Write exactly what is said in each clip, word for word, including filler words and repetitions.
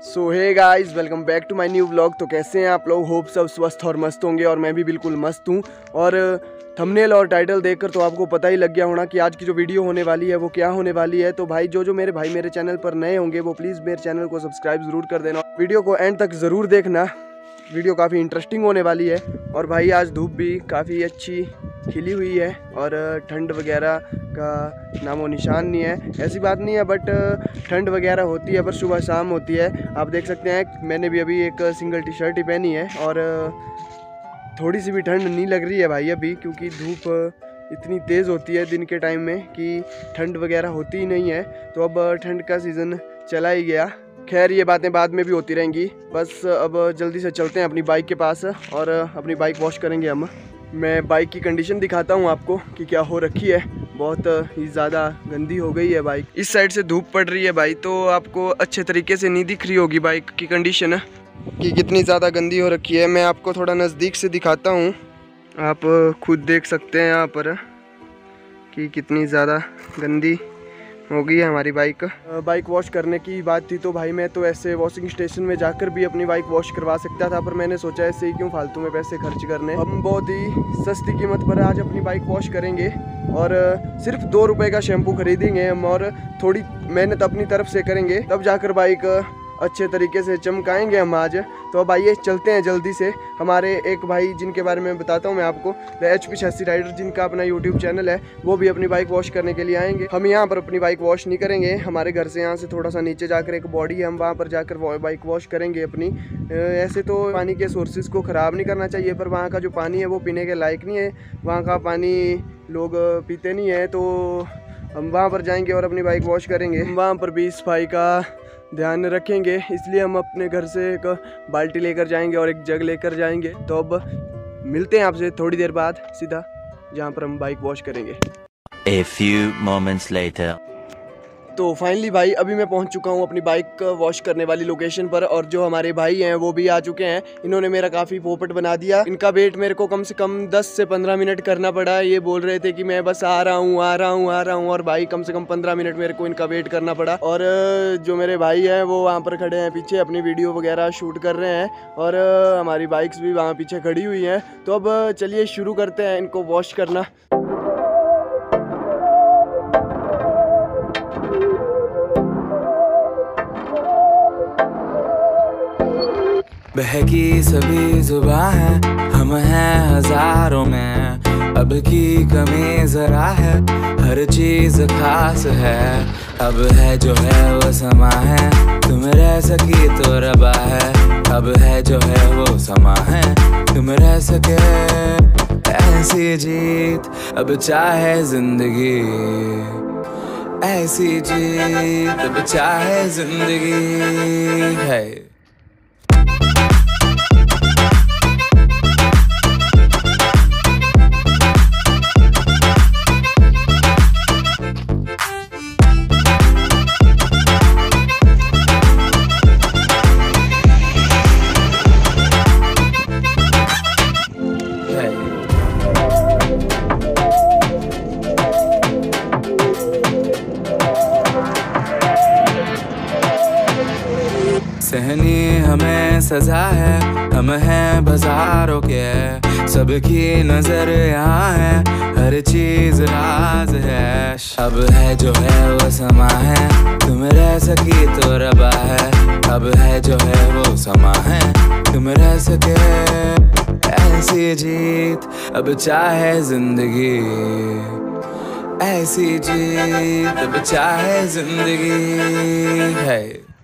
So hey guys, welcome back to my new vlog. तो कैसे हैं आप लोग? होप सब स्वस्थ और मस्त होंगे और मैं भी बिल्कुल मस्त हूँ। और थंबनेल और टाइटल देखकर तो आपको पता ही लग गया होना कि आज की जो वीडियो होने वाली है वो क्या होने वाली है। तो भाई जो जो मेरे भाई मेरे चैनल पर नए होंगे वो प्लीज़ मेरे चैनल को सब्सक्राइब ज़रूर कर देना। वीडियो को एंड तक ज़रूर देखना, वीडियो काफ़ी इंटरेस्टिंग होने वाली है। और भाई आज धूप भी काफ़ी अच्छी खिली हुई है और ठंड वगैरह का नामो निशान नहीं है। ऐसी बात नहीं है, बट ठंड वगैरह होती है पर सुबह शाम होती है। आप देख सकते हैं मैंने भी अभी एक सिंगल टी शर्ट ही पहनी है और थोड़ी सी भी ठंड नहीं लग रही है भाई अभी, क्योंकि धूप इतनी तेज़ होती है दिन के टाइम में कि ठंड वगैरह होती ही नहीं है। तो अब ठंड का सीज़न चला ही गया। खैर ये बातें बाद में भी होती रहेंगी, बस अब जल्दी से चलते हैं अपनी बाइक के पास और अपनी बाइक वॉश करेंगे हम। मैं बाइक की कंडीशन दिखाता हूँ आपको कि क्या हो रखी है। बहुत ही ज़्यादा गंदी हो गई है बाइक। इस साइड से धूप पड़ रही है भाई, तो आपको अच्छे तरीके से नहीं दिख रही होगी बाइक की कंडीशन कि कितनी ज़्यादा गंदी हो रखी है। मैं आपको थोड़ा नज़दीक से दिखाता हूँ, आप खुद देख सकते हैं यहाँ पर कि कितनी ज़्यादा गंदी हो गई है हमारी बाइक। बाइक वॉश करने की बात थी तो भाई मैं तो ऐसे वॉशिंग स्टेशन में जाकर भी अपनी बाइक वॉश करवा सकता था, पर मैंने सोचा ऐसे ही क्यों फालतू में पैसे खर्च करने। हम बहुत ही सस्ती कीमत पर आज अपनी बाइक वॉश करेंगे और सिर्फ दो रुपए का शैम्पू खरीदेंगे हम और थोड़ी मेहनत अपनी तरफ से करेंगे, तब जाकर बाइक अच्छे तरीके से चमकाएंगे हम आज। तो अब आइए चलते हैं जल्दी से। हमारे एक भाई जिनके बारे में बताता हूँ मैं आपको, द एच पी छस्सी राइडर, जिनका अपना यूट्यूब चैनल है, वो भी अपनी बाइक वॉश करने के लिए आएंगे। हम यहाँ पर अपनी बाइक वॉश नहीं करेंगे, हमारे घर से यहाँ से थोड़ा सा नीचे जाकर एक बॉडी है, हम वहाँ पर जाकर बाइक वॉश करेंगे अपनी। ऐसे तो पानी के सोर्सेज को ख़राब नहीं करना चाहिए, पर वहाँ का जो पानी है वो पीने के लायक नहीं है, वहाँ का पानी लोग पीते नहीं है। तो हम वहाँ पर जाएंगे और अपनी बाइक वॉश करेंगे। वहाँ पर भी सफाई का ध्यान रखेंगे, इसलिए हम अपने घर से एक बाल्टी लेकर जाएंगे और एक जग लेकर जाएंगे। तो अब मिलते हैं आपसे थोड़ी देर बाद सीधा जहाँ पर हम बाइक वॉश करेंगे। A few moments later. तो फाइनली भाई अभी मैं पहुंच चुका हूं अपनी बाइक वॉश करने वाली लोकेशन पर, और जो हमारे भाई हैं वो भी आ चुके हैं। इन्होंने मेरा काफ़ी पोपट बना दिया। इनका वेट मेरे को कम से कम दस से पंद्रह मिनट करना पड़ा। ये बोल रहे थे कि मैं बस आ रहा हूँ आ रहा हूँ आ रहा हूँ और भाई कम से कम पंद्रह मिनट मेरे को इनका वेट करना पड़ा। और जो मेरे भाई हैं वो वहाँ पर खड़े हैं पीछे, अपनी वीडियो वगैरह शूट कर रहे हैं और हमारी बाइक्स भी वहाँ पीछे खड़ी हुई हैं। तो अब चलिए शुरू करते हैं इनको वॉश करना। बहकी सभी जुबां है, हम हैं हजारों में, अब की कमी जरा है, हर चीज खास है। अब है जो है वो समा है, तुम रह सकी तो रबा है। अब है जो है वो समा है, तुम रह सके ऐसी जीत। अब चाहे जिंदगी ऐसी जीत, अब चाहे जिंदगी है। सहनी हमें सजा है, हम हैं बाजारों के, सबकी नजर यहाँ है, हर चीज राज है। अब है जो है वो समा है, तुम रह सकी तो रबा है। अब है जो है वो समा है, तुम रह सके ऐसी जीत। अब चाहे जिंदगी ऐसी जीत, अब चाहे जिंदगी है।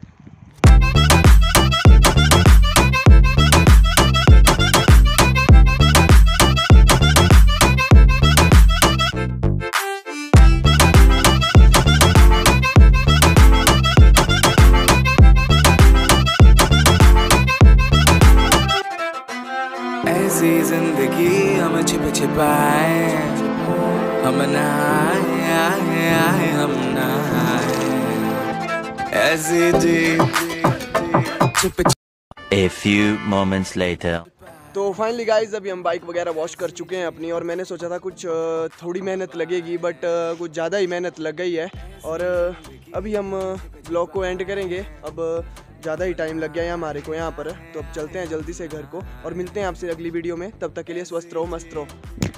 ऐसी जिंदगी हम छिप छिपाए, हम नहाए आए आए हम नहाए, ऐसी जी छिप। A few moments later. तो फाइनली गाइज अभी हम बाइक वगैरह वॉश कर चुके हैं अपनी, और मैंने सोचा था कुछ थोड़ी मेहनत लगेगी, बट कुछ ज़्यादा ही मेहनत लग गई है। और अभी हम ब्लॉग को एंड करेंगे। अब ज़्यादा ही टाइम लग गया है हमारे को यहाँ पर। तो अब चलते हैं जल्दी से घर को और मिलते हैं आपसे अगली वीडियो में। तब तक के लिए स्वस्थ रहो, मस्त रहो।